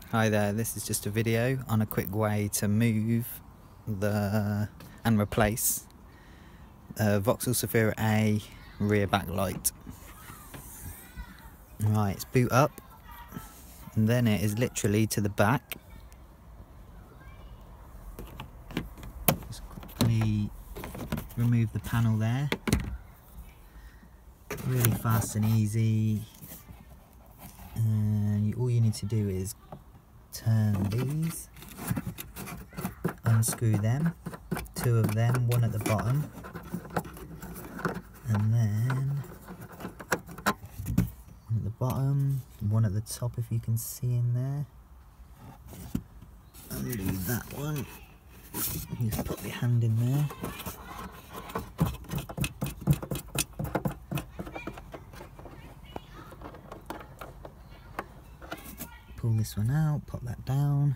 Hi there, this is just a video on a quick way to move and replace Vauxhall Zafira A rear backlight. Right, it's boot up and then it is literally to the back. Just quickly remove the panel there. Really fast and easy. And all you need to do is turn these, unscrew them, two of them, one at the bottom, and then one at the bottom, one at the top if you can see in there. Undo that one, just put your hand in there. Pull this one out, pop that down.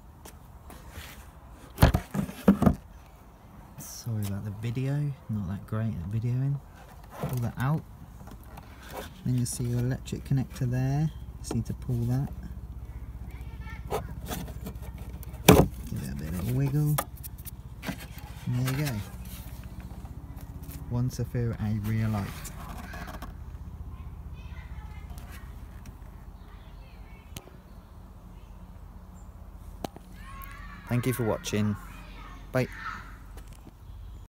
Sorry about the video, not that great at videoing. Pull that out. Then you'll see your electric connector there. Just need to pull that. Give it a bit of a wiggle. And there you go. One Zafira A rear light. Thank you for watching. Bye.